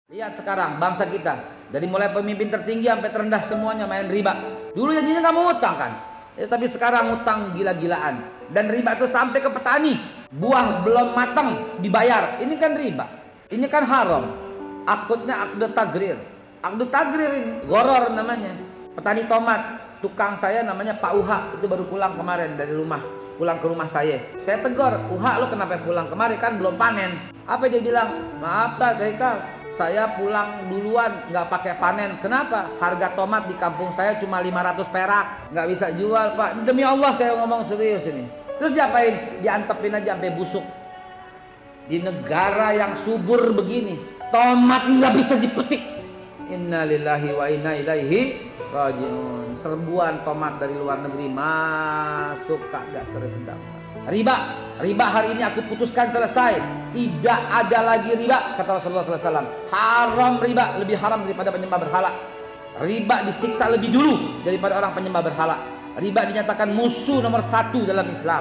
Lihat sekarang bangsa kita, dari mulai pemimpin tertinggi sampai terendah semuanya main riba. Dulu janjinya nggak mau utang kan, tapi sekarang utang gila-gilaan. Dan riba itu sampai ke petani, buah belum matang dibayar. Ini kan riba, ini kan haram. Akutnya akdu tagrir, ini goror namanya. Petani tomat, tukang saya namanya Pak Uha, itu baru pulang kemarin dari rumah. Pulang ke rumah saya tegur, Uha lo kenapa pulang kemarin, kan belum panen. Apa dia bilang? Maaf tak Dekal, saya pulang duluan nggak pakai panen. Kenapa? Harga tomat di kampung saya cuma 500 perak, nggak bisa jual Pak. Demi Allah saya ngomong serius ini. Terus diapain? Diantepin aja sampai busuk. Di negara yang subur begini, tomat nggak bisa dipetik. Innalillahi wa inna ilaihi rajiun. Serbuan tomat dari luar negeri masuk kagak terendam. Riba hari ini aku putuskan selesai. Tidak ada lagi riba, kata Rasulullah SAW. Haram riba, lebih haram daripada penyembah berhala. Riba disiksa lebih dulu daripada orang penyembah berhala. Riba dinyatakan musuh nomor 1 dalam Islam.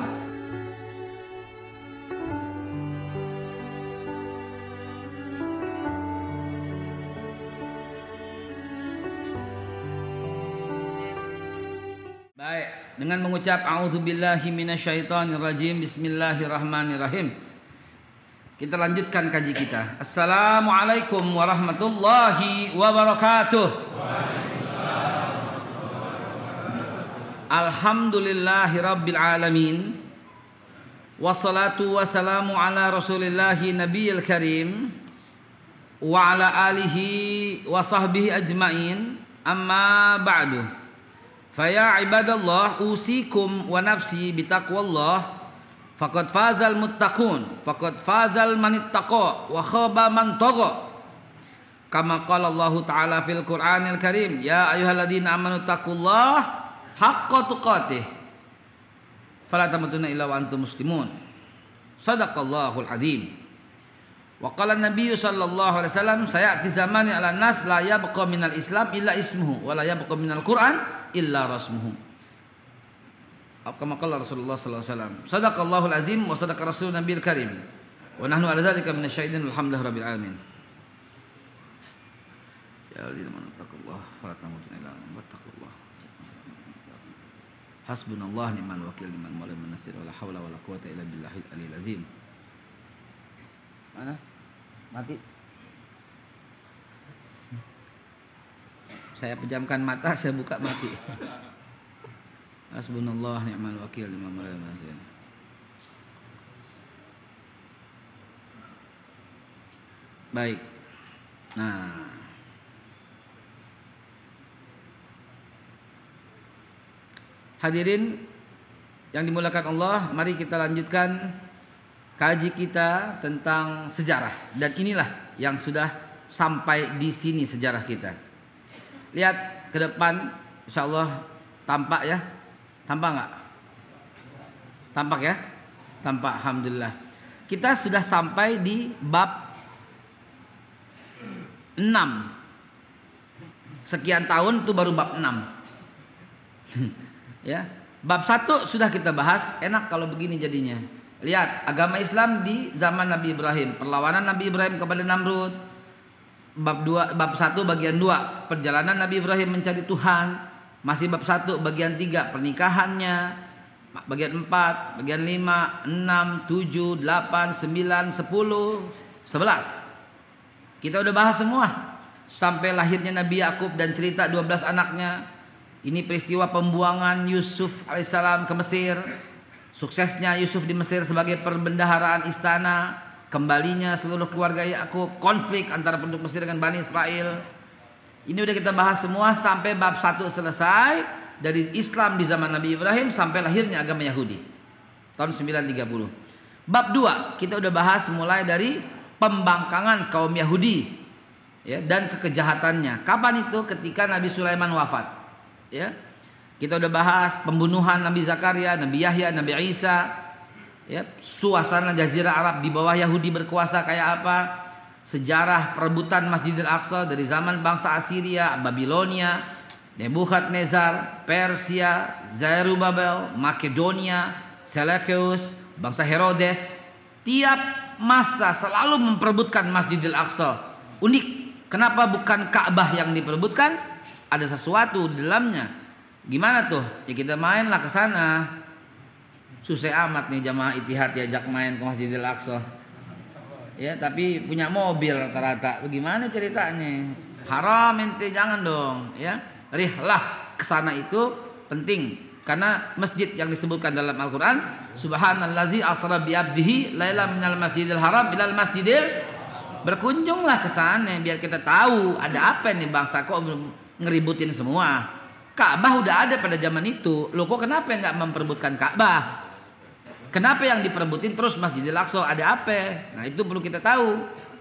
Baik, dengan mengucap a'udzubillahi minasyaitonirrajim, bismillahirrahmanirrahim. Kita lanjutkan kaji kita. Assalamualaikum warahmatullahi wabarakatuh. Alhamdulillahi rabbil alamin. Wassalatu wassalamu ala rasulillahi nabiyil karim wa ala alihi wa sahbihi ajmain. Amma ba'du. Faya ibadallah, usikum wa nafsi bitaqwallah. Faqad fazal muttaqun, faqad fazal manittaqa wa khaba man tagha. Kama qala Allah Ta'ala fil Qur'anil Karim, ya ayyuhalladzina amanu taqullaha haqqa tuqatih fala tamutunna illa wa antum muslimun. Shadaqallahul azim. Wa qala an-nabiy sallallahu alaihi wasallam, sayati zamani 'ala nas la yabqa minal islam illa ismuhu wa la yabqa minal Qur'an illa rasmuhu. Kama qala Rasulullah sallallahu alaihi wasallam. Shadaqallahul azim wa sadaqa rasulun nabiyil karim. Wa nahnu 'ala dzalika minasyahidin walhamdulillahi rabbil alamin. Ya alladzina amanu taqullaha wa la tamutunna illa wa taqullaha. Hasbunallahu ni'mal wakil ni'mal mawla wa nasir wa la haula wa la quwwata illa billahil aliyil azim. Mana? Mati. Saya pejamkan mata, saya buka mati. Hasbunallah ni'mal wakil ni'mal mawla wa nasir. Baik. Nah, hadirin yang dimuliakan Allah, mari kita lanjutkan kaji kita tentang sejarah. Dan inilah yang sudah sampai di sini sejarah kita. Lihat ke depan, insyaallah tampak ya. Tampak enggak? Tampak ya? Tampak, alhamdulillah. Kita sudah sampai di bab 6. Sekian tahun itu baru bab 6. Ya, bab 1 sudah kita bahas. Enak kalau begini jadinya. Lihat agama Islam di zaman Nabi Ibrahim, perlawanan Nabi Ibrahim kepada Namrud. Bab 1 bagian 2, perjalanan Nabi Ibrahim mencari Tuhan. Masih bab 1 bagian 3, pernikahannya. Bagian 4, bagian 5, 6, 7, 8, 9, 10, 11. Kita udah bahas semua. Sampai lahirnya Nabi Yakub dan cerita 12 anaknya. Ini peristiwa pembuangan Yusuf alaihissalam ke Mesir. Suksesnya Yusuf di Mesir sebagai perbendaharaan istana. Kembalinya seluruh keluarga Yakub. Konflik antara penduduk Mesir dengan Bani Israel. Ini udah kita bahas semua sampai bab 1 selesai. Dari Islam di zaman Nabi Ibrahim sampai lahirnya agama Yahudi. Tahun 930. Bab 2 kita udah bahas mulai dari pembangkangan kaum Yahudi. Ya, dan kekejahatannya. Kapan itu? Ketika Nabi Sulaiman wafat. Ya, kita udah bahas pembunuhan Nabi Zakaria, Nabi Yahya, Nabi Isa. Ya, suasana Jazirah Arab di bawah Yahudi berkuasa kayak apa? Sejarah perebutan Masjidil Aqsa dari zaman bangsa Assyria, Babilonia, Nebukadnezar, Persia, Zerubbabel, Makedonia, Seleucus, bangsa Herodes. Tiap masa selalu memperebutkan Masjidil Aqsa. Unik. Kenapa bukan Ka'bah yang diperebutkan? Ada sesuatu di dalamnya. Gimana tuh? Ya kita mainlah ke sana. Susah amat nih jamaah Ittihad diajak main ke Masjidil Aqsa. Ya, tapi punya mobil rata-rata. Bagaimana ceritanya? Haram ente, jangan dong, ya. Rihlah ke sana itu penting. Karena masjid yang disebutkan dalam Al-Qur'an, subhanallazi asra bi 'abdihi laila minal masjidil haram ilal masjidil, berkunjunglah ke sana biar kita tahu ada apa nih bangsa kok ngeributin semua. Ka'bah udah ada pada zaman itu. Loh kok kenapa enggak memperebutkan Ka'bah? Kenapa yang diperebutin terus Masjidil Aqsa? Ada apa? Nah, itu perlu kita tahu.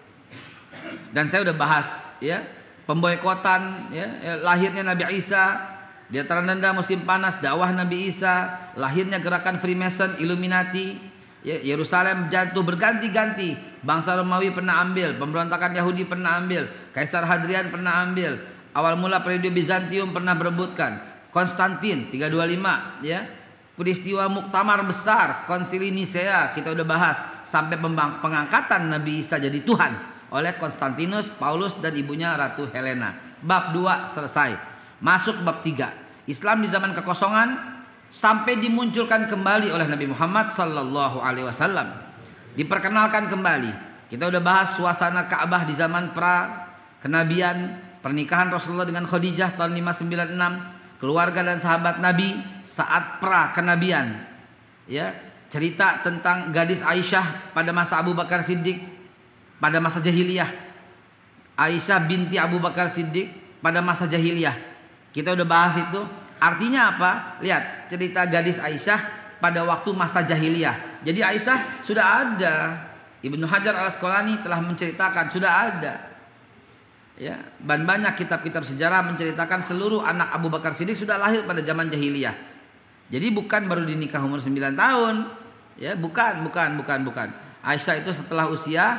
Dan saya udah bahas ya, pemboikotan ya, lahirnya Nabi Isa, di antara tanda musim panas dakwah Nabi Isa, lahirnya gerakan Freemason, Illuminati, ya, Yerusalem jatuh berganti-ganti. Bangsa Romawi pernah ambil, pemberontakan Yahudi pernah ambil, Kaisar Hadrian pernah ambil, awal mula periode Bizantium pernah berebutkan, Konstantin 325 ya. Peristiwa muktamar besar Konsili Nisea kita udah bahas, sampai pengangkatan Nabi Isa jadi Tuhan oleh Konstantinus, Paulus dan ibunya Ratu Helena. Bab 2 selesai. Masuk bab 3. Islam di zaman kekosongan sampai dimunculkan kembali oleh Nabi Muhammad sallallahu alaihi wasallam. Diperkenalkan kembali. Kita udah bahas suasana Ka'bah di zaman pra kenabian, pernikahan Rasulullah dengan Khadijah tahun 596, keluarga dan sahabat Nabi saat pra kenabian, ya, cerita tentang gadis Aisyah pada masa Abu Bakar Siddiq pada masa jahiliyah, Aisyah binti Abu Bakar Siddiq pada masa jahiliyah. Kita udah bahas itu. Artinya apa? Lihat cerita gadis Aisyah pada waktu masa jahiliyah. Jadi Aisyah sudah ada. Ibnu Hajar Al-Asqalani telah menceritakan sudah ada. Ya, dan banyak kitab-kitab sejarah menceritakan seluruh anak Abu Bakar Siddiq sudah lahir pada zaman jahiliyah. Jadi bukan baru dinikah umur 9 tahun. Ya, bukan. Aisyah itu setelah usia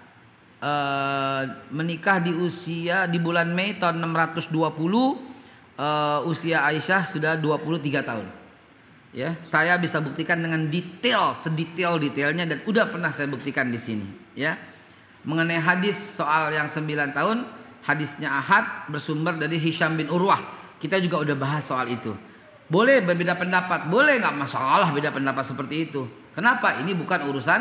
menikah di bulan Mei tahun 620, usia Aisyah sudah 23 tahun. Ya, saya bisa buktikan dengan sedetail-detailnya dan udah pernah saya buktikan di sini, ya. Mengenai hadis soal yang 9 tahun, hadisnya ahad bersumber dari Hisham bin Urwah. Kita juga udah bahas soal itu. Boleh berbeda pendapat, boleh, nggak masalah beda pendapat seperti itu. Kenapa? Ini bukan urusan,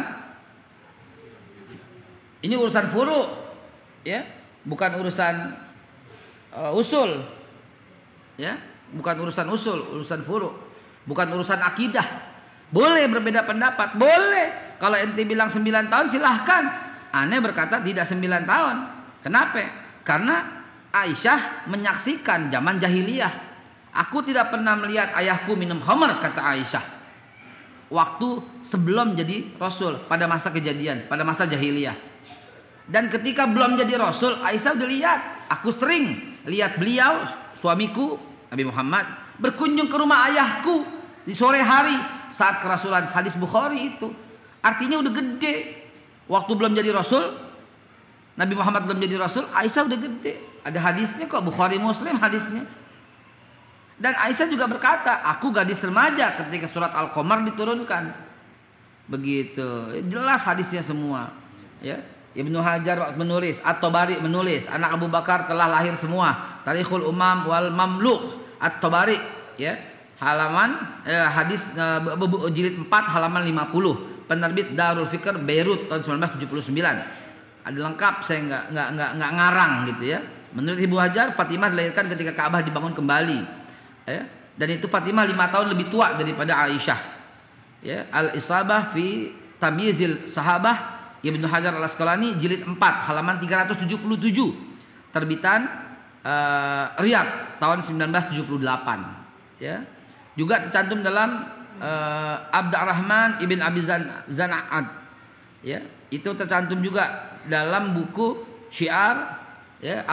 ini urusan furu, ya, bukan urusan usul, ya, bukan urusan usul, urusan furu, bukan urusan akidah. Boleh berbeda pendapat, boleh. Kalau ente bilang 9 tahun silahkan. Aneh berkata tidak 9 tahun. Kenapa? Karena Aisyah menyaksikan zaman jahiliyah. Aku tidak pernah melihat ayahku minum khamar, kata Aisyah. Waktu sebelum jadi Rasul, pada masa kejadian, pada masa jahiliyah. Dan ketika belum jadi Rasul, Aisyah udah lihat. Aku sering lihat beliau, suamiku, Nabi Muhammad, berkunjung ke rumah ayahku di sore hari saat kerasulan. Hadis Bukhari itu. Artinya udah gede. Waktu belum jadi Rasul, Nabi Muhammad belum jadi Rasul, Aisyah udah gede. Ada hadisnya kok, Bukhari Muslim hadisnya. Dan Aisyah juga berkata, aku gadis remaja ketika surat Al-Qamar diturunkan. Begitu. Jelas hadisnya semua. Ya. Ibnu Hajar menulis, At-Tabari menulis, anak Abu Bakar telah lahir semua. Tarikhul Umam wal Mamluk, At-Tabari, ya. Halaman hadis jilid 4 halaman 50. Penerbit Darul Fikr Beirut tahun 1979. Ada lengkap, saya enggak ngarang gitu ya. Menurut Ibnu Hajar, Fatimah dilahirkan ketika Ka'bah dibangun kembali. Ya, dan itu Fatimah 5 tahun lebih tua daripada Aisyah. Ya, Al-Isabah fi Tamyizil Sahabah Ibnu Hajar Al-Asqalani jilid 4 halaman 377. Terbitan Riyadh tahun 1978. Ya. Juga tercantum dalam Abdurrahman Ibn Abi Zana'ad. Ya, itu tercantum juga dalam buku Syiar, ya,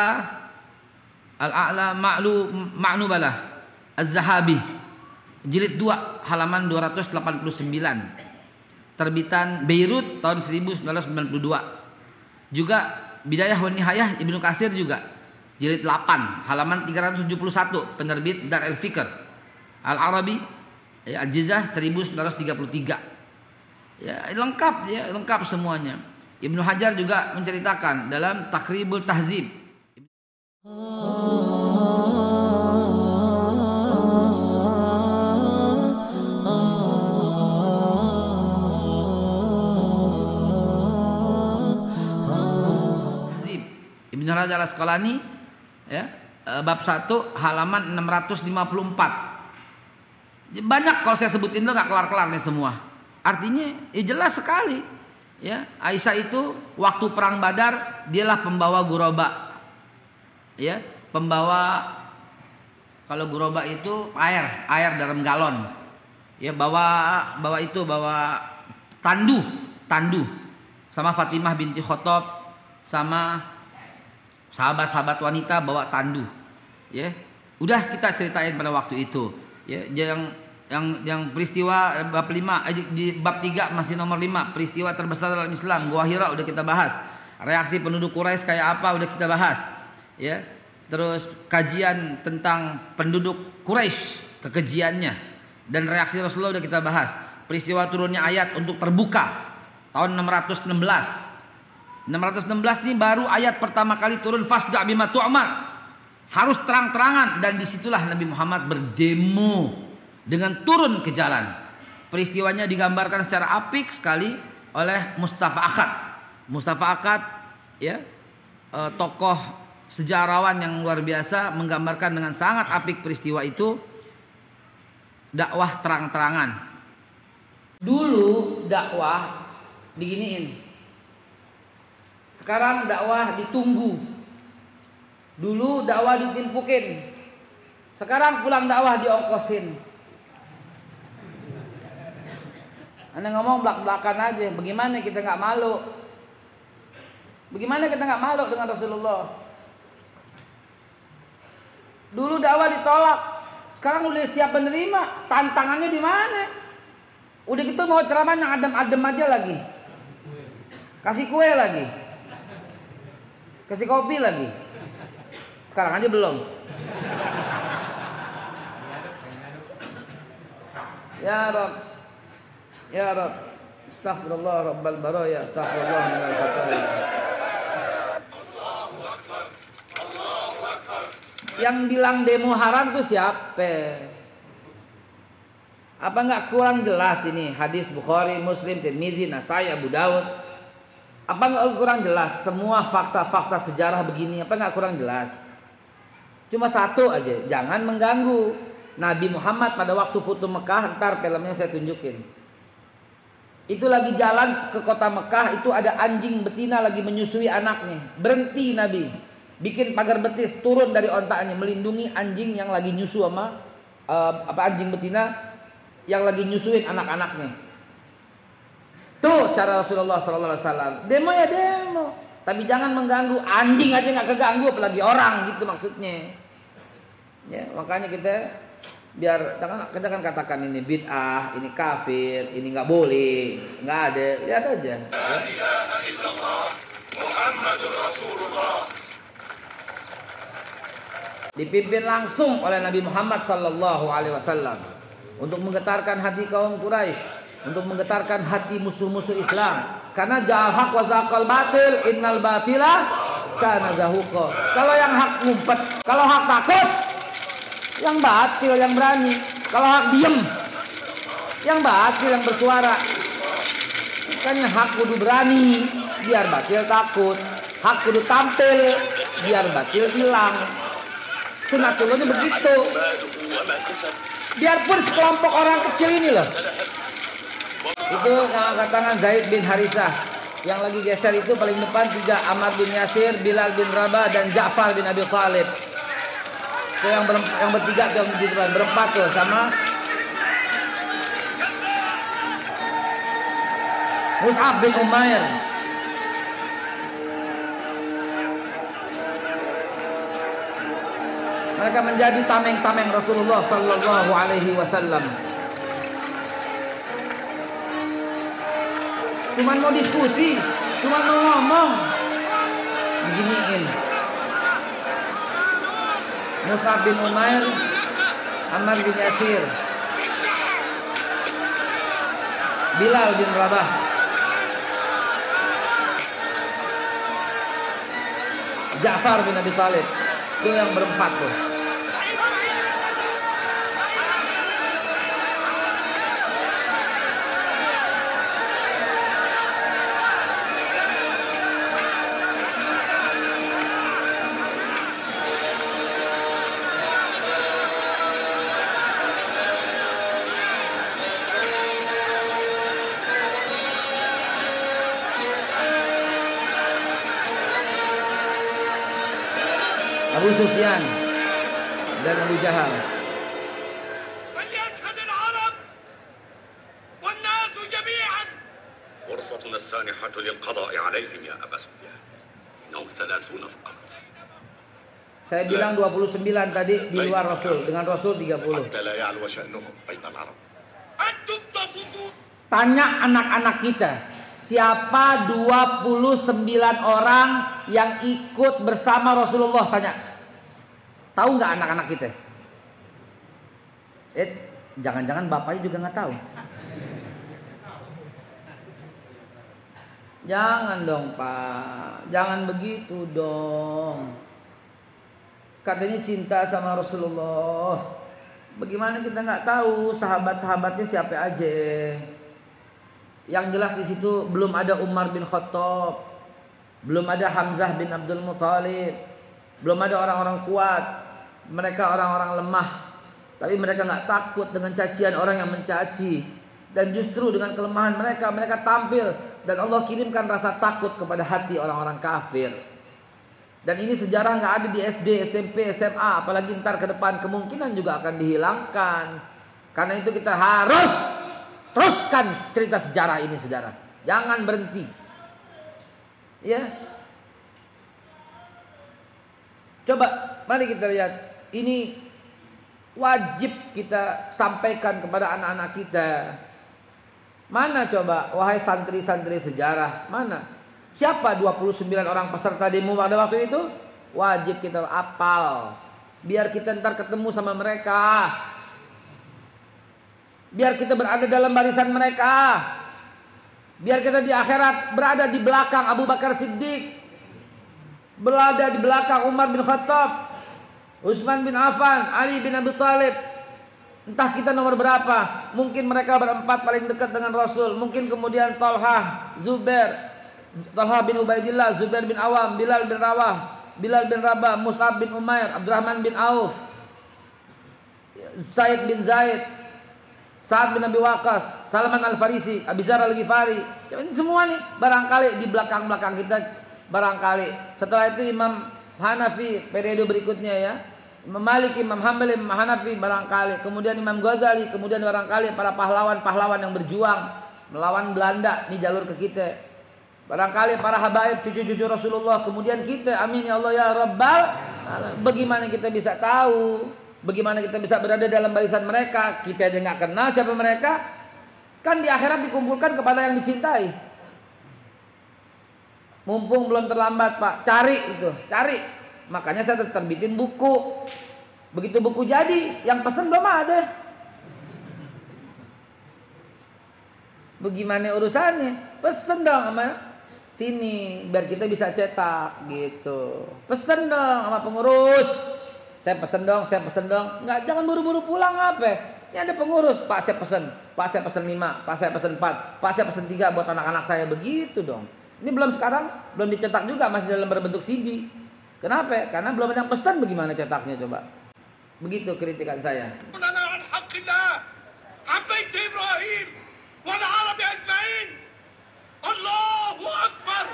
Al-A'la Ma'nubalah Az-Zahabi jilid 2 halaman 289. Terbitan Beirut tahun 1992. Juga Bidayah wa Nihayah Ibnu Katsir juga jilid 8 halaman 371. Penerbit Dar al-Fikr. Al-Arabi, Al-Jizah 1933. Ya, lengkap semuanya. Ibnu Hajar juga menceritakan dalam Takribul Tahzib. Ibnu Hajar Al-Asqalani ya, bab 1 halaman 654. Banyak kalau saya sebutin itu enggak kelar-kelar nih semua. Artinya jelas sekali ya, Aisyah itu waktu perang Badar dialah pembawa guroba. Ya, pembawa, kalau guroba itu air dalam galon. Ya, bawa tandu sama Fatimah binti Khattab, sama sahabat-sahabat wanita bawa tandu. Ya, udah kita ceritain pada waktu itu. Ya, yang peristiwa bab 5 di bab 3 masih nomor 5, peristiwa terbesar dalam Islam, Gua Hira udah kita bahas. Reaksi penduduk Quraisy kayak apa udah kita bahas. Ya. Terus kajian tentang penduduk Quraisy, kekejiannya dan reaksi Rasulullah udah kita bahas. Peristiwa turunnya ayat untuk terbuka tahun 616. 616 ini baru ayat pertama kali turun, fasda bima tu'mar. Harus terang-terangan, dan disitulah Nabi Muhammad berdemo dengan turun ke jalan. Peristiwanya digambarkan secara apik sekali oleh Mustafa Akad. Mustafa Akad ya, tokoh sejarawan yang luar biasa, menggambarkan dengan sangat apik peristiwa itu. Dakwah terang-terangan. Dulu dakwah diginiin. Sekarang dakwah ditunggu. Dulu dakwah ditimpukin. Sekarang pulang dakwah diongkosin. Anda ngomong belak-belakan aja. Bagaimana kita nggak malu? Bagaimana kita nggak malu dengan Rasulullah? Dulu dakwah ditolak. Sekarang udah siap menerima. Tantangannya di mana? Udah gitu mau ceramah yang adem-adem aja lagi. Kasih kue lagi. Kasih kopi lagi. Sekarang aja belum. Ya Rabb, ya Rabb, astaghfirullah rabbal baraya, astaghfirullah minal khataya. Yang bilang demo haram tuh siapa? Apa enggak kurang jelas ini hadis Bukhari, Muslim, Tirmizi, Nasai, Abu Daud? Apa enggak kurang jelas semua fakta-fakta sejarah begini? Apa enggak kurang jelas? Cuma satu aja, jangan mengganggu Nabi Muhammad pada waktu foto Mekah. Ntar filmnya saya tunjukin. Itu lagi jalan ke kota Mekah, itu ada anjing betina lagi menyusui anaknya. Berhenti Nabi, bikin pagar betis, turun dari ontaknya, melindungi anjing yang lagi nyusu sama anjing betina yang lagi nyusuin anak-anaknya. Tuh cara Rasulullah SAW. Demo ya demo, tapi jangan mengganggu. Anjing aja nggak keganggu, apalagi orang, gitu maksudnya. Ya, makanya kita biar jangan katakan ini bid'ah, ini kafir, ini nggak boleh, nggak ada, lihat aja. Ya. Dipimpin langsung oleh Nabi Muhammad sallallahu alaihi wasallam untuk menggetarkan hati kaum Quraisy, untuk menggetarkan hati musuh-musuh Islam. Karena ja'al haq wa zaqal batil, innal batila kana zahuqa. Kalau yang hak ngumpet, kalau hak takut, yang batil yang berani. Kalau hak diem, yang batil yang bersuara. Makanya hak kudu berani, biar batil takut. Hak kudu tampil, biar batil hilang. Sunatullahnya begitu. Biarpun sekelompok orang kecil ini loh. Itu yang katakan Zaid bin Harisah. Yang lagi geser itu paling depan 3, Ammar bin Yasir, Bilal bin Rabah, dan Ja'far bin Abi Thalib. Itu yang bertiga tuh di depan, berempat tuh sama Mus'ab bin Umair. Mereka menjadi tameng-tameng Rasulullah sallallahu alaihi wasallam. Cuman mau diskusi, cuman mau ngomong, beginiin. Mus'ab bin Umair, Ammar bin Yasir, Bilal bin Rabah. Ja'far bin Abi Thalib. Itu yang berempat tuh. Abu Sufyan dan Abu Jahal. فليشهد العرب والناس جميعا. فرصتنا السانحة للقضاء عليهم يا أبا سفيان. إنهم 30 فقط. Saya bilang 29 tadi di luar Rasul, dengan Rasul 30. حتى لا يعلو شأنهم بين العرب. أنتم تصدون. Tanya anak-anak kita, siapa 29 orang yang ikut bersama Rasulullah? Tanya. Tahu nggak anak-anak kita? Jangan-jangan bapaknya juga nggak tahu. Jangan dong Pak, jangan begitu dong. Katanya cinta sama Rasulullah. Bagaimana kita nggak tahu sahabat-sahabatnya siapa aja? Yang jelas di situ belum ada Umar bin Khattab, belum ada Hamzah bin Abdul Muthalib, belum ada orang-orang kuat. Mereka orang-orang lemah, tapi mereka nggak takut dengan cacian orang yang mencaci. Dan justru dengan kelemahan mereka, mereka tampil. Dan Allah kirimkan rasa takut kepada hati orang-orang kafir. Dan ini sejarah nggak ada di SD, SMP, SMA, apalagi ntar ke depan kemungkinan juga akan dihilangkan. Karena itu kita harus teruskan cerita sejarah ini, saudara. Jangan berhenti. Ya. Coba, mari kita lihat. Ini wajib kita sampaikan kepada anak-anak kita. Mana coba, wahai santri-santri sejarah, mana? Siapa 29 orang peserta demo pada waktu itu? Wajib kita hafal. Biar kita ntar ketemu sama mereka. Biar kita berada dalam barisan mereka. Biar kita di akhirat berada di belakang Abu Bakar Siddiq. Berada di belakang Umar bin Khattab. Utsman bin Affan, Ali bin Abi Thalib. Entah kita nomor berapa. Mungkin mereka berempat paling dekat dengan Rasul. Mungkin kemudian Talha, Zubair, Talha bin Ubaidillah, Zubair bin Awam, Bilal bin Rabah, Mus'ab bin Umair, Abdurrahman bin Auf, Said bin Zaid, Sa'ad bin Abi Waqqas, Salman Al-Farisi, Abi Dzar Al-Ghifari. Ini semua nih barangkali di belakang-belakang kita, barangkali. Setelah itu Imam Hanafi periode berikutnya ya. Imam Malik, Imam Hambali, Imam Hanafi barangkali. Kemudian Imam Ghazali, kemudian barangkali para pahlawan-pahlawan yang berjuang melawan Belanda. Ini jalur ke kita. Barangkali para habaib, cucu-cucu Rasulullah. Kemudian kita, amin ya Allah ya Rabbal. Bagaimana kita bisa tahu? Bagaimana kita bisa berada dalam barisan mereka? Kita aja nggak kenal siapa mereka. Kan di akhirat dikumpulkan kepada yang dicintai. Mumpung belum terlambat Pak, cari itu, cari. Makanya saya terbitin buku. Begitu buku jadi, yang pesan belum ada. Bagaimana urusannya? Pesen dong sama sini, biar kita bisa cetak gitu. Pesen dong sama pengurus. Saya pesen dong. Nggak, jangan buru-buru pulang apa? Ini ada pengurus, Pak saya pesen. Pak saya pesen 5, Pak saya pesen 4, Pak saya pesen 3 buat anak-anak saya. Begitu dong. Ini belum sekarang, belum dicetak juga, masih dalam berbentuk CD. Kenapa? Karena belum ada yang pesan, bagaimana cetaknya coba. Begitu kritikan saya. Allahu Akbar.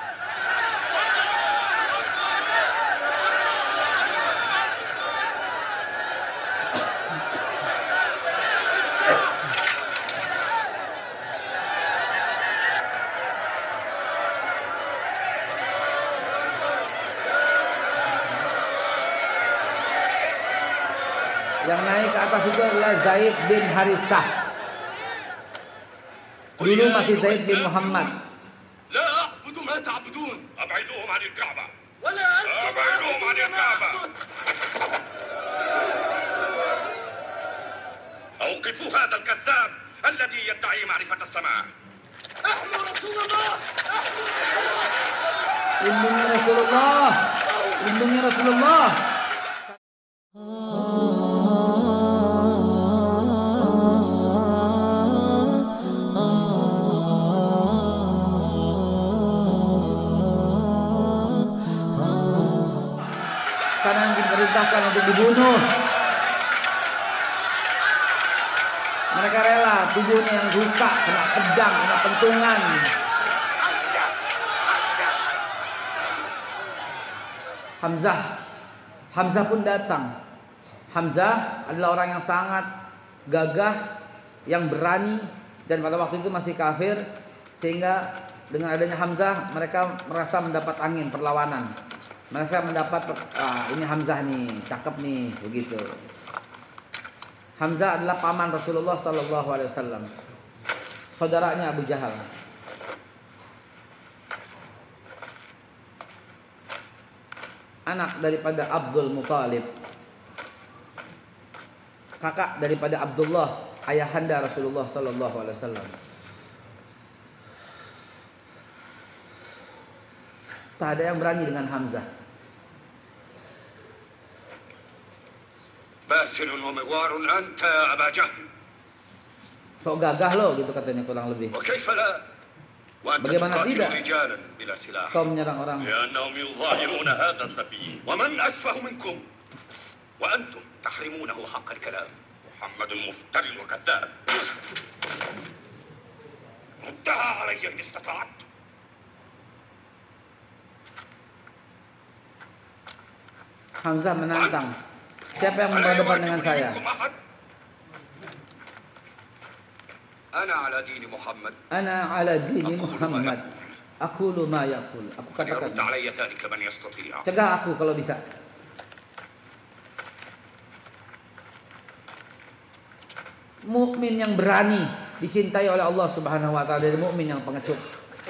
Yang naik ke atas itu adalah Zaid bin Harithah. Dulu masih Zaid bin Muhammad. لا أعبد ما تعبدون أبعدوهم عن الكعبة ولا أبعدوهم عن الكعبة أوقفوا هذا الكذاب الذي يدعي معرفة السماء احموا رسول الله Lindungi Rasulullah. Lindungi Rasulullah. Karena diperintahkan untuk dibunuh. Mereka rela tubuhnya yang luka, kena pedang, kena pentungan. Hamzah pun datang. Hamzah adalah orang yang sangat gagah, yang berani, dan pada waktu itu masih kafir, sehingga dengan adanya Hamzah mereka merasa mendapat angin perlawanan. Mereka mendapat ini Hamzah nih, cakep nih, begitu. Hamzah adalah paman Rasulullah sallallahu alaihi wasallam. Saudaranya Abu Jahal. Anak daripada Abdul Muthalib. Kakak daripada Abdullah, ayahanda Rasulullah sallallahu alaihi wasallam. Tak ada yang berani dengan Hamzah. باسل ومغوار أنت يا أبا جهل. Sok gagah lo gitu katanya kurang lebih. وكيف لا وأنت Bagaimana تقاتل tidak? رجالا بلا سلاح. Kau menyerang orang. لأنهم يظاهرون هذا السفيه ومن أسفه منكم وأنتم تحرمونه حق الكلام. محمد مفتر وكذاب. ردها علي إن استطعت. Hamzah menantang. Siapa yang berhadapan dengan saya? Ana ala dini Muhammad. Ana ala dini Muhammad. Aqulu ma yaqul. Aku katakan. Cegah aku kalau bisa. Mukmin yang berani dicintai oleh Allah Subhanahu wa taala dari mukmin yang pengecut.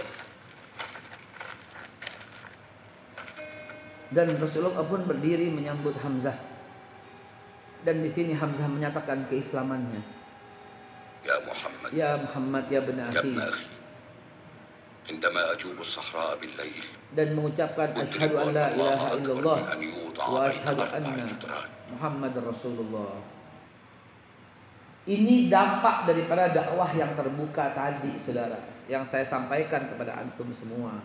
Dan Rasulullah pun berdiri menyambut Hamzah. Dan di sini Hamzah menyatakan keislamannya. Ya Muhammad. Ya Muhammad ya bin akhi. Indama ajubu as-sahra bil-lail. Dan mengucapkan asyhadu an la ilaha illallah wa asyhadu anna Muhammadar Rasulullah. Ini dampak daripada dakwah yang terbuka tadi, saudara, yang saya sampaikan kepada antum semua.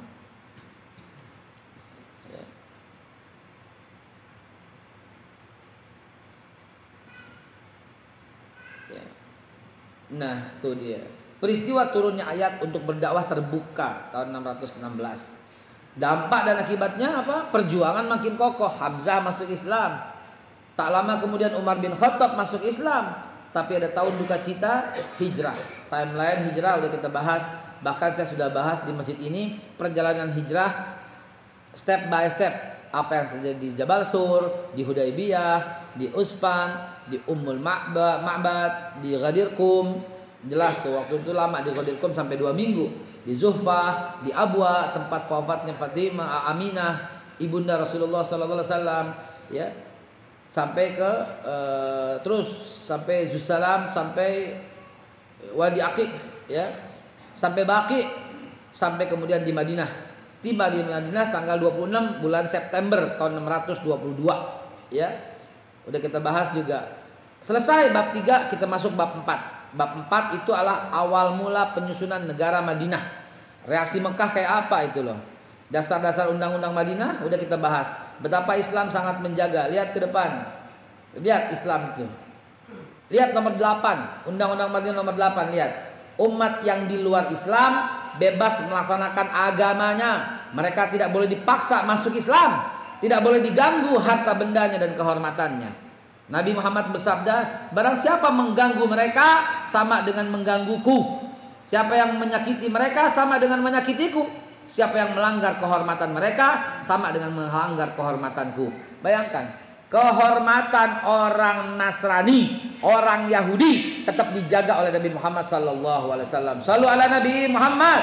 Nah, itu dia. Peristiwa turunnya ayat untuk berdakwah terbuka tahun 616. Dampak dan akibatnya apa? Perjuangan makin kokoh. Hamzah masuk Islam. Tak lama kemudian Umar bin Khattab masuk Islam. Tapi ada tahun duka cita, hijrah. Timeline hijrah udah kita bahas. Bahkan saya sudah bahas di masjid ini perjalanan hijrah step by step. Apa yang terjadi di Jabal Sur, di Hudaybiyah, di Uspan, di Ummul Ma'bad, di Ghadir Qum. Jelas tuh waktu itu lama di Ghadir Qum sampai 2 minggu. Di Zuhfah, di Abwa, tempat wafatnya Fatimah, Aminah, ibunda Rasulullah sallallahu alaihi wasallam, ya. Sampai ke terus sampai Zussalam, sampai Wadi Aqiq, ya. Sampai Baqi, sampai kemudian di Madinah. Tiba di Madinah tanggal 26 bulan September tahun 622, ya. Udah kita bahas juga. Selesai bab 3, kita masuk bab 4. Bab 4 itu adalah awal mula penyusunan negara Madinah. Reaksi Mekah kayak apa itu loh. Dasar-dasar undang-undang Madinah udah kita bahas. Betapa Islam sangat menjaga. Lihat ke depan. Lihat Islam itu. Lihat nomor 8, Undang-Undang Madinah nomor 8, lihat. Umat yang di luar Islam bebas melaksanakan agamanya. Mereka tidak boleh dipaksa masuk Islam. Tidak boleh diganggu harta bendanya dan kehormatannya. Nabi Muhammad bersabda, barang siapa mengganggu mereka sama dengan menggangguku. Siapa yang menyakiti mereka sama dengan menyakitiku. Siapa yang melanggar kehormatan mereka sama dengan melanggar kehormatanku. Bayangkan, kehormatan orang Nasrani, orang Yahudi tetap dijaga oleh Nabi Muhammad sallallahu alaihi wasallam. Shallu ala Nabi Muhammad.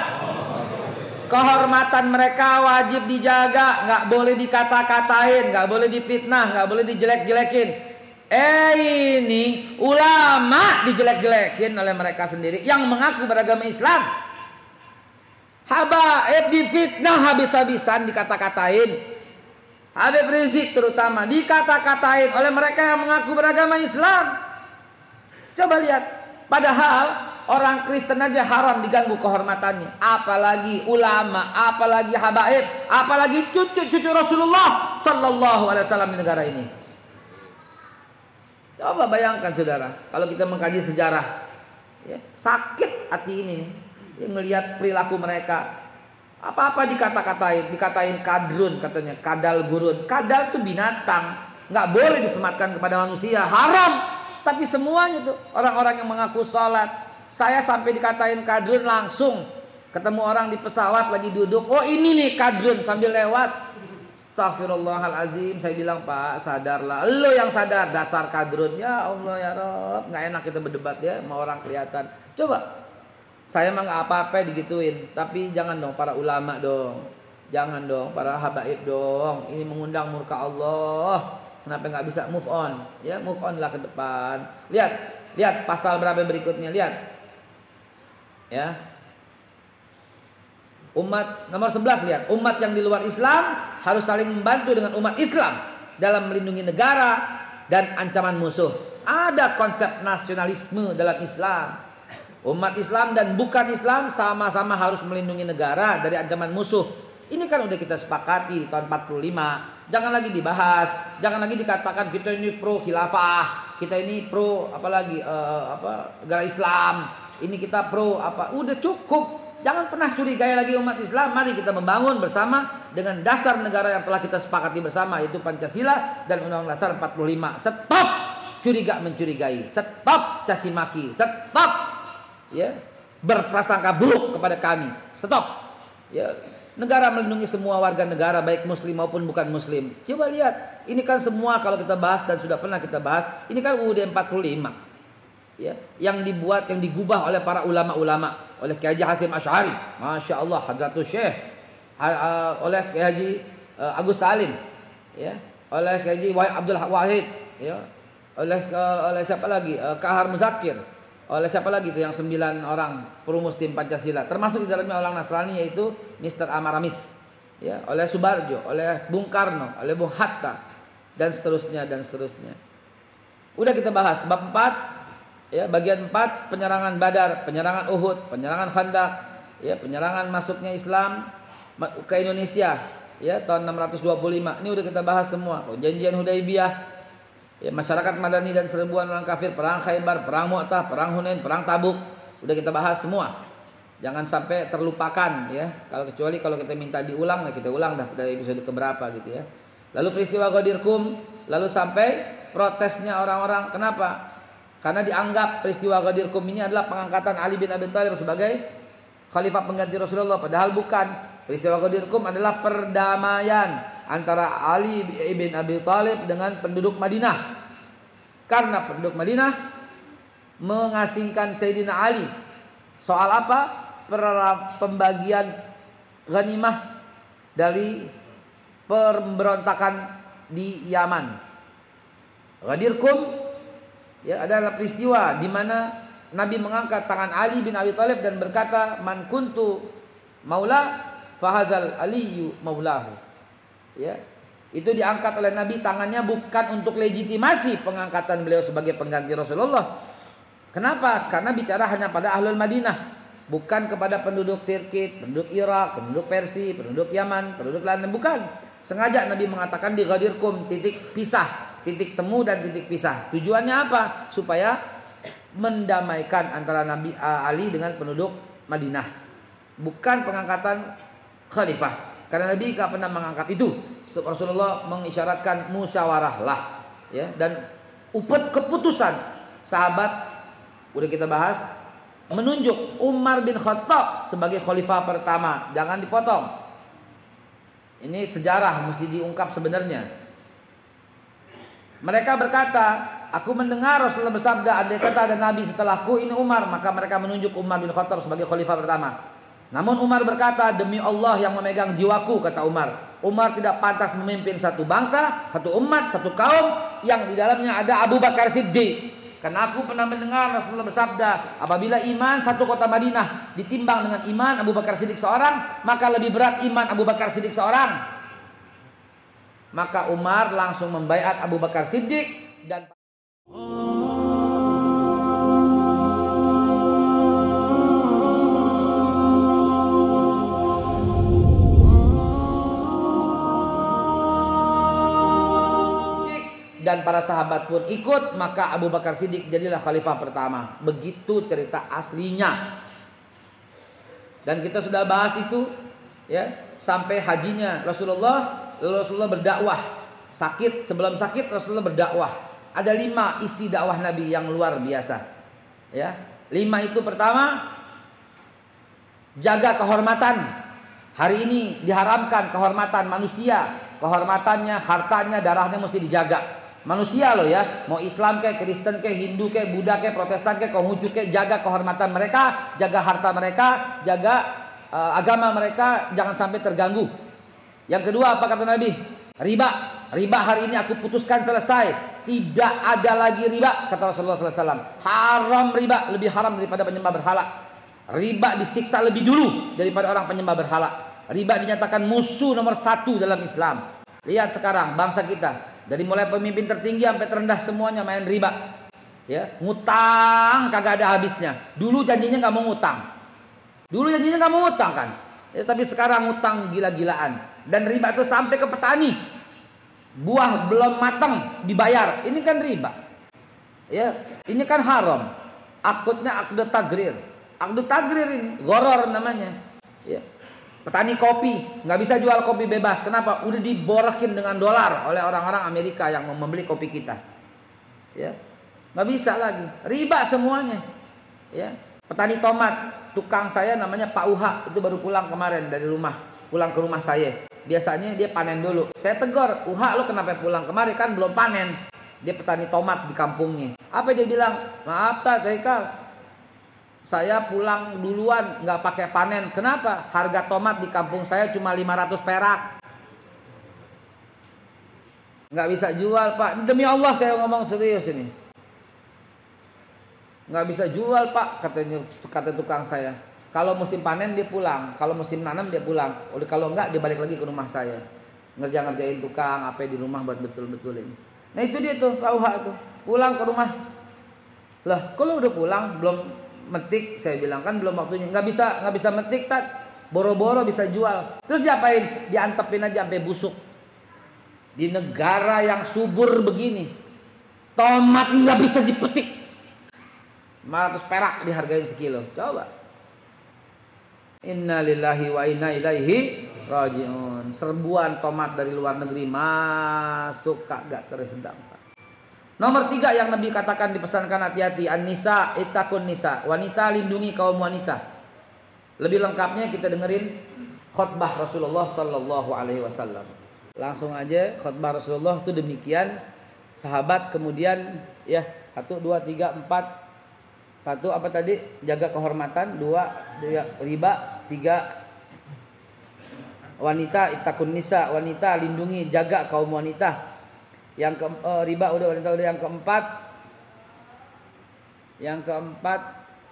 Kehormatan mereka wajib dijaga, nggak boleh dikata-katain, nggak boleh difitnah, nggak boleh dijelek-jelekin. Ini ulama dijelek-jelekin oleh mereka sendiri yang mengaku beragama Islam. Habaib difitnah habis-habisan, dikata-katain. Habib Rizik terutama dikata-katain oleh mereka yang mengaku beragama Islam. Coba lihat, padahal orang Kristen aja haram diganggu kehormatannya, apalagi ulama, apalagi habaib, apalagi cucu-cucu Rasulullah sallallahu alaihi wasallam di negara ini. Coba bayangkan saudara, kalau kita mengkaji sejarah, ya, sakit hati ini nih, ya, ngelihat perilaku mereka. Apa-apa dikatain kadrun katanya, kadal gurun. Kadal itu binatang, nggak boleh disematkan kepada manusia, haram. Tapi semuanya tuh orang-orang yang mengaku sholat, saya sampai dikatain kadrun langsung. Ketemu orang di pesawat lagi duduk, oh ini nih kadrun sambil lewat. Astaghfirullahalazim, saya bilang Pak sadarlah, lo yang sadar dasar kadrun. Ya Allah ya Rob, nggak enak kita berdebat ya, sama orang kelihatan. Coba. Saya emang nggak apa-apa digituin, tapi jangan dong para ulama dong, jangan dong para habaib dong. Ini mengundang murka Allah. Kenapa nggak bisa move on? Ya move on lah ke depan. Lihat pasal berapa berikutnya. Lihat, ya. Umat nomor 11 lihat, umat yang di luar Islam harus saling membantu dengan umat Islam dalam melindungi negara dan ancaman musuh. Ada konsep nasionalisme dalam Islam. Umat Islam dan bukan Islam sama-sama harus melindungi negara dari ancaman musuh. Ini kan udah kita sepakati tahun 45. Jangan lagi dibahas, jangan lagi dikatakan kita ini pro khilafah, kita ini pro apalagi negara Islam, ini kita pro apa. Udah cukup. Jangan pernah curigai lagi umat Islam. Mari kita membangun bersama dengan dasar negara yang telah kita sepakati bersama, yaitu Pancasila dan Undang-Undang Dasar 45. Stop curiga mencurigai, stop caci maki, stop ya berprasangka buruk kepada kami. Stop. Ya, negara melindungi semua warga negara baik muslim maupun bukan muslim. Coba lihat, ini kan semua kalau kita bahas dan sudah pernah kita bahas, ini kan UUD 45. Ya, yang dibuat, yang digubah oleh para ulama-ulama, oleh Kiai Haji Hasyim Asy'ari, Masya Allah, Hadratus Syekh, oleh Kiai Haji Agus Salim, ya, oleh Kiai Haji Abdul Wahid, ya, oleh siapa lagi, Kahar Muzakir, oleh siapa lagi itu yang 9 orang perumuslim Pancasila, termasuk di dalamnya orang Nasrani yaitu Mr. Amaramis, ya, oleh Subarjo, oleh Bung Karno, oleh Bung Hatta, dan seterusnya dan seterusnya. Udah kita bahas bab 4. Ya, bagian 4 penyerangan Badar, penyerangan Uhud, penyerangan Khandaq, ya, penyerangan masuknya Islam ke Indonesia, ya, tahun 625. Ini udah kita bahas semua. Perjanjian Hudaibiyah, ya, masyarakat Madani dan serbuan orang kafir, perang Khaybar, perang Mu'tah, perang Hunain, perang Tabuk. Udah kita bahas semua. Jangan sampai terlupakan, ya. Kecuali kalau kita minta diulang, nah kita ulang dah dari episode keberapa gitu ya. Lalu peristiwa Ghadir Qum, lalu sampai protesnya orang-orang. Kenapa? Karena dianggap peristiwa Ghadir Qum ini adalah pengangkatan Ali bin Abi Thalib sebagai khalifah pengganti Rasulullah. Padahal bukan. Peristiwa Ghadir Qum adalah perdamaian antara Ali bin Abi Thalib dengan penduduk Madinah. Karena penduduk Madinah mengasingkan Sayyidina Ali. Soal apa? Pembagian ghanimah dari pemberontakan di Yaman. Ghadir Qum, ya, adalah peristiwa di mana Nabi mengangkat tangan Ali bin Abi Thalib dan berkata, "Man kuntu maula fahazal aliyu maulahu." Ya, itu diangkat oleh Nabi, tangannya bukan untuk legitimasi pengangkatan beliau sebagai pengganti Rasulullah. Kenapa? Karena bicara hanya pada ahlul Madinah, bukan kepada penduduk Tirkit, penduduk Irak, penduduk Persia, penduduk Yaman, penduduk London, bukan. Sengaja Nabi mengatakan di Ghadir Qum titik pisah, titik temu dan titik pisah. Tujuannya apa? Supaya mendamaikan antara Nabi Ali dengan penduduk Madinah. Bukan pengangkatan khalifah. Karena Nabi tidak pernah mengangkat itu. Rasulullah mengisyaratkan musyawarah lah, ya, dan keputusan sahabat udah kita bahas menunjuk Umar bin Khattab sebagai khalifah pertama. Jangan dipotong. Ini sejarah mesti diungkap sebenarnya. Mereka berkata, aku mendengar Rasulullah bersabda, andai kata ada Nabi setelahku, ini Umar. Maka mereka menunjuk Umar bin Khattab sebagai khalifah pertama. Namun Umar berkata, demi Allah yang memegang jiwaku, kata Umar, Umar tidak pantas memimpin satu bangsa, satu umat, satu kaum yang di dalamnya ada Abu Bakar Siddiq. Karena aku pernah mendengar Rasulullah bersabda, apabila iman satu kota Madinah ditimbang dengan iman Abu Bakar Siddiq seorang, maka lebih berat iman Abu Bakar Siddiq seorang. Maka Umar langsung membaiat Abu Bakar Siddiq dan para sahabat pun ikut, maka Abu Bakar Siddiq jadilah khalifah pertama. Begitu cerita aslinya. Dan kita sudah bahas itu ya, sampai hajinya Rasulullah berdakwah. Sebelum sakit Rasulullah berdakwah. Ada 5 isi dakwah Nabi yang luar biasa. Ya. 5 itu pertama, jaga kehormatan. Hari ini diharamkan kehormatan manusia, kehormatannya, hartanya, darahnya mesti dijaga. Manusia loh ya, mau Islam kayak, Kristen kayak, Hindu kayak, Buddha kayak, Protestan kayak, Konghucu kayak, jaga kehormatan mereka, jaga harta mereka, jaga agama mereka, jangan sampai terganggu. Yang kedua apa kata Nabi? Riba hari ini aku putuskan selesai, tidak ada lagi riba, kata Rasulullah SAW. Haram riba, lebih haram daripada penyembah berhala. Riba disiksa lebih dulu daripada orang penyembah berhala. Riba dinyatakan musuh nomor 1 dalam Islam. Lihat sekarang bangsa kita. Dari mulai pemimpin tertinggi sampai terendah semuanya main riba. Ya, ngutang kagak ada habisnya. Dulu janjinya nggak mau ngutang kan. Ya, tapi sekarang ngutang gila-gilaan. Dan riba itu sampai ke petani. Buah belum matang dibayar. Ini kan riba. Ya, ini kan haram. Akutnya akdu tagrir. Akdu tagrir ini goror namanya. Ya. Petani kopi nggak bisa jual kopi bebas. Kenapa? Udah diborakin dengan dolar oleh orang-orang Amerika yang mau membeli kopi kita. Ya, nggak bisa lagi. Riba semuanya. Ya, petani tomat, tukang saya namanya Pak Uha, itu baru pulang kemarin dari rumah, pulang ke rumah saya. Biasanya dia panen dulu. Saya tegur, Uha lo kenapa pulang kemarin kan belum panen? Dia petani tomat di kampungnya. Apa dia bilang? Maaf Taika. Saya pulang duluan nggak pakai panen. Kenapa? Harga tomat di kampung saya cuma 500 perak. Nggak bisa jual Pak. Demi Allah saya ngomong serius ini. Nggak bisa jual Pak, kata tukang saya. Kalau musim panen dia pulang. Kalau musim nanam dia pulang. Kalau enggak dia balik lagi ke rumah saya. Ngerjain tukang apa di rumah buat betul-betulin. Nah itu dia tuh Pak Uha tuh. Pulang ke rumah. Lah kalau udah pulang belum metik, saya bilang kan belum waktunya. Nggak bisa metik tat, boro-boro bisa jual. Terus diapain? Diantepin aja sampai busuk. Di negara yang subur begini, tomat nggak bisa dipetik. 500 perak dihargain sekilo. Coba. Inna lillahi wa inna ilaihi rajiun. Serbuan tomat dari luar negeri masuk kagak terhedam. Nomor 3 yang Nabi katakan dipesankan hati-hati. An-nisa ittaqun nisa. Wanita lindungi kaum wanita. Lebih lengkapnya kita dengerin khutbah Rasulullah sallallahu alaihi wasallam. Langsung aja khutbah Rasulullah itu demikian. Sahabat kemudian ya 1 2 3 4. 1 apa tadi? Jaga kehormatan. 2 riba. 3 wanita ittaqun nisa. Wanita lindungi jaga kaum wanita. Yang riba udah yang keempat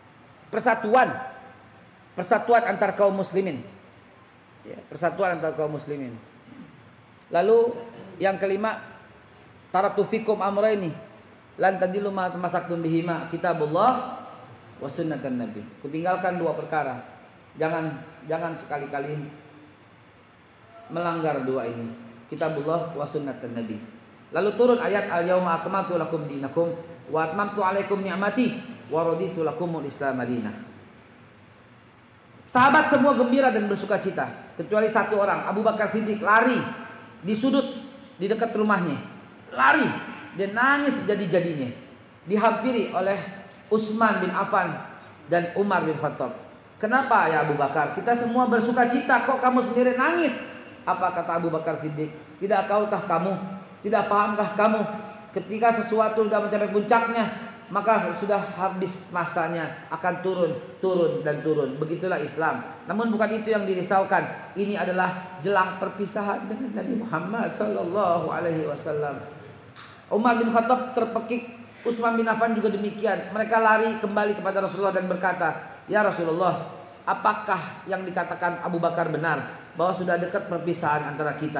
persatuan antar kaum muslimin. Ya, persatuan antar kaum muslimin. Lalu yang kelima taraktu fikum amrayni lan tadillu ma tamassaktum bihima kitabullah wa sunnatan nabi. Kutinggalkan 2 perkara. Jangan sekali-kali melanggar 2 ini. Kitabullah wa sunnatan nabi. Lalu turun ayat al-yauma akmaltu lakum dinakum wa atmamtu alaikum ni'mati wa raditu lakumul Islam madinah. Sahabat semua gembira dan bersukacita kecuali 1 orang, Abu Bakar Siddiq lari di sudut di dekat rumahnya. Lari, dia nangis jadi-jadinya. Dihampiri oleh Utsman bin Affan dan Umar bin Khattab. Kenapa ya Abu Bakar? Kita semua bersukacita, kok kamu sendiri nangis? Apa kata Abu Bakar Siddiq? Tidak pahamkah kamu ketika sesuatu sudah mencapai puncaknya maka sudah habis masanya akan turun. Begitulah Islam. Namun bukan itu yang dirisaukan. Ini adalah jelang perpisahan dengan Nabi Muhammad sallallahu alaihi wasallam. Umar bin Khattab terpekik, Utsman bin Affan juga demikian. Mereka lari kembali kepada Rasulullah dan berkata, "Ya Rasulullah, apakah yang dikatakan Abu Bakar benar bahwa sudah dekat perpisahan antara kita?"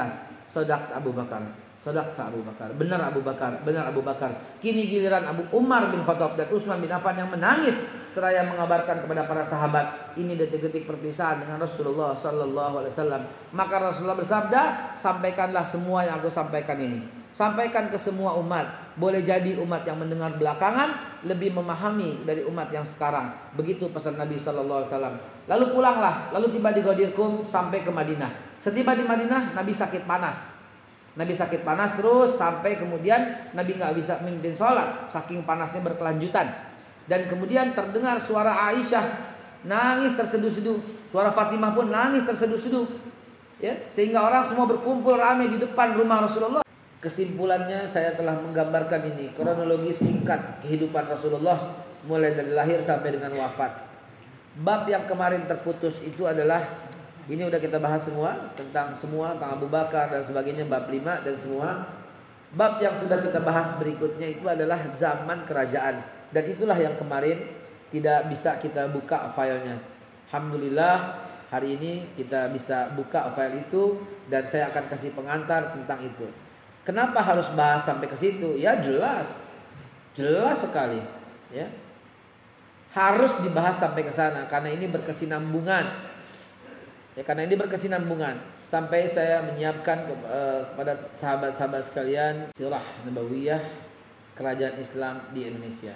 Shadaqta Abu Bakar. Shadaqta Abu Bakar. Benar Abu Bakar, benar Abu Bakar. Kini giliran Abu Umar bin Khattab dan Utsman bin Affan yang menangis seraya mengabarkan kepada para sahabat, ini detik-detik perpisahan dengan Rasulullah sallallahu alaihi wasallam. Maka Rasulullah bersabda, sampaikanlah semua yang aku sampaikan ini. Sampaikan ke semua umat. Boleh jadi umat yang mendengar belakangan lebih memahami dari umat yang sekarang. Begitu pesan Nabi sallallahu alaihi wasallam. Lalu pulanglah, lalu tiba di Ghadir Qum sampai ke Madinah. Setiba di Madinah, Nabi sakit panas. Nabi sakit panas terus sampai kemudian Nabi nggak bisa memimpin sholat, saking panasnya berkelanjutan. Dan kemudian terdengar suara Aisyah nangis terseduh-seduh, suara Fatimah pun nangis terseduh-seduh, ya, sehingga orang semua berkumpul ramai di depan rumah Rasulullah. Kesimpulannya saya telah menggambarkan ini kronologi singkat kehidupan Rasulullah mulai dari lahir sampai dengan wafat. Bab yang kemarin terputus itu adalah, ini udah kita bahas semua tentang Abu Bakar dan sebagainya, bab 5 dan semua. Bab yang sudah kita bahas berikutnya itu adalah zaman kerajaan, dan itulah yang kemarin tidak bisa kita buka filenya. Alhamdulillah hari ini kita bisa buka file itu dan saya akan kasih pengantar tentang itu. Kenapa harus bahas sampai ke situ? Ya jelas sekali, ya. Harus dibahas sampai ke sana karena ini berkesinambungan. Ya, karena ini berkesinambungan. Sampai saya menyiapkan kepada sahabat-sahabat sekalian sirah nabawiyah kerajaan Islam di Indonesia.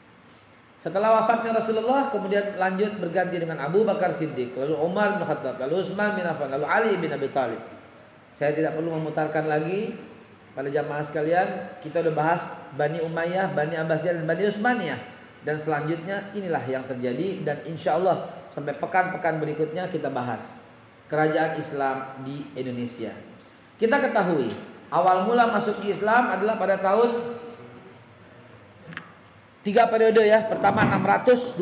Setelah wafatnya Rasulullah, kemudian lanjut berganti dengan Abu Bakar Siddiq, lalu Umar bin Khattab, lalu Utsman bin Affan, lalu Ali bin Abi Thalib. Saya tidak perlu memutarkan lagi pada jamaah sekalian. Kita sudah bahas Bani Umayyah, Bani Abbasiyah, dan Bani Utsmaniyah. Dan selanjutnya inilah yang terjadi, dan insya Allah sampai pekan-pekan berikutnya kita bahas kerajaan Islam di Indonesia. Kita ketahui awal mula masuk Islam adalah pada tahun 3 periode, ya. Pertama 625,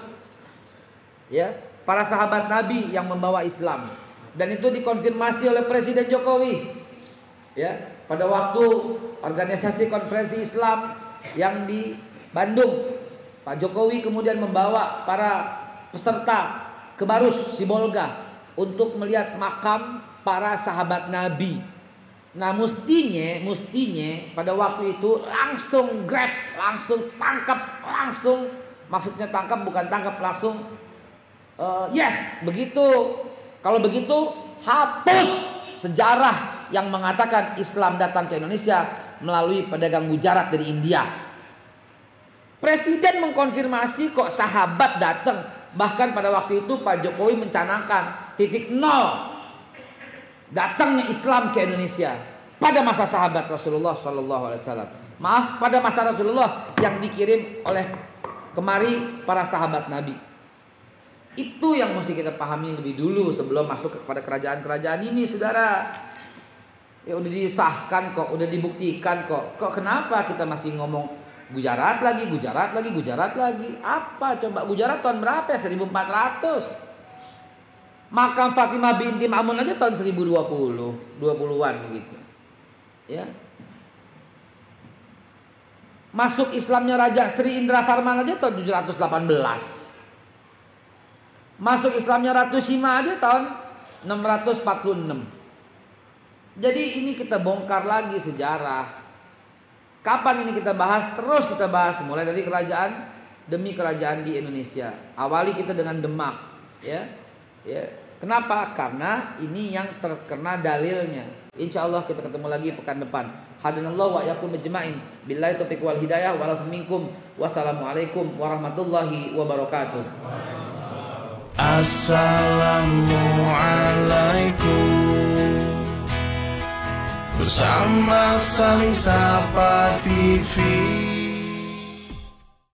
ya, para sahabat Nabi yang membawa Islam, dan itu dikonfirmasi oleh Presiden Jokowi, ya, pada waktu organisasi konferensi Islam yang di Bandung. Pak Jokowi kemudian membawa para peserta ke Barus Sibolga untuk melihat makam para sahabat Nabi. Nah, mestinya pada waktu itu langsung grab, langsung tangkap, maksudnya tangkap bukan tangkap, langsung yes, begitu. Kalau begitu hapus sejarah yang mengatakan Islam datang ke Indonesia melalui pedagang Gujarat dari India. Presiden mengkonfirmasi kok sahabat datang. Bahkan pada waktu itu Pak Jokowi mencanangkan titik nol datangnya Islam ke Indonesia pada masa sahabat Rasulullah SAW. Maaf, pada masa Rasulullah yang dikirim oleh kemari para sahabat Nabi. Itu yang mesti kita pahami lebih dulu sebelum masuk kepada kerajaan-kerajaan ini, saudara. Ya udah disahkan kok, udah dibuktikan kok. Kok kenapa kita masih ngomong Gujarat lagi? Apa coba Gujarat tahun berapa ya? 1400. Makam Fatimah binti Ma'mun aja tahun 1020-an begitu. Ya. Masuk Islamnya Raja Sri Indra Farman aja tahun 718. Masuk Islamnya Ratu Sima aja tahun 646. Jadi ini kita bongkar lagi sejarah. Kapan ini kita bahas? Terus kita bahas mulai dari kerajaan demi kerajaan di Indonesia. Awali kita dengan Demak, ya. Kenapa? Karena ini yang terkena dalilnya. Insya Allah kita ketemu lagi pekan depan. Hadanallahu wa iyyakum ajma'in. Billahi taufiq wal hidayah wa lakum minkum. Wassalamualaikum warahmatullahi wabarakatuh. Assalamualaikum. Bersama Saling Sapa TV.